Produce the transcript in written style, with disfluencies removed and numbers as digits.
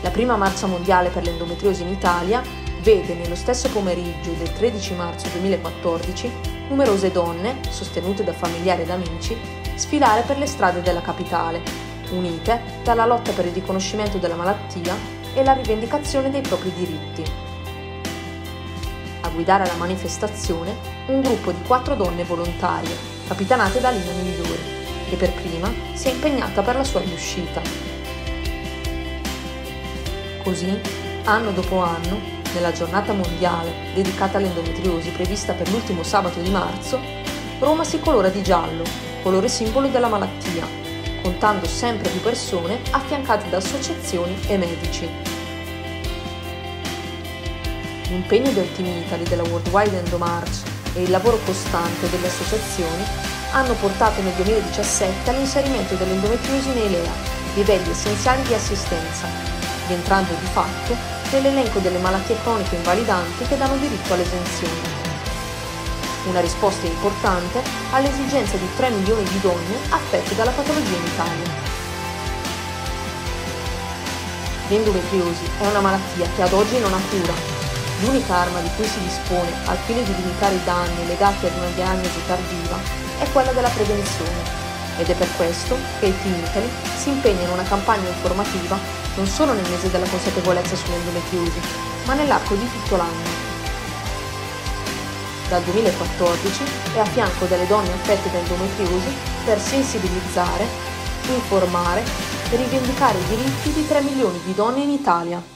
La prima marcia mondiale per l'endometriosi in Italia vede nello stesso pomeriggio del 13 marzo 2014 numerose donne, sostenute da familiari ed amici, sfilare per le strade della capitale, unite dalla lotta per il riconoscimento della malattia e la rivendicazione dei propri diritti. A guidare la manifestazione un gruppo di 4 donne volontarie, capitanate da Lina Migliori, che per prima si è impegnata per la sua riuscita. Così, anno dopo anno, nella giornata mondiale dedicata all'endometriosi prevista per l'ultimo sabato di marzo, Roma si colora di giallo, colore simbolo della malattia, contando sempre più persone affiancate da associazioni e medici. L'impegno del Team Italy della Worldwide Endo March e il lavoro costante delle associazioni hanno portato nel 2017 all'inserimento dell'endometriosi nei LEA, livelli essenziali di assistenza, rientrando di fatto nell'elenco delle malattie croniche invalidanti che danno diritto all'esenzione. Una risposta importante all'esigenza di 3 milioni di donne affette dalla patologia in Italia. L'endometriosi è una malattia che ad oggi non ha cura. L'unica arma di cui si dispone al fine di limitare i danni legati ad una diagnosi tardiva è quella della prevenzione, ed è per questo che il Team Italy si impegna in una campagna informativa non solo nel mese della consapevolezza sull'endometriosi, ma nell'arco di tutto l'anno. Dal 2014 è a fianco delle donne affette da endometriosi per sensibilizzare, informare e rivendicare i diritti di 3 milioni di donne in Italia.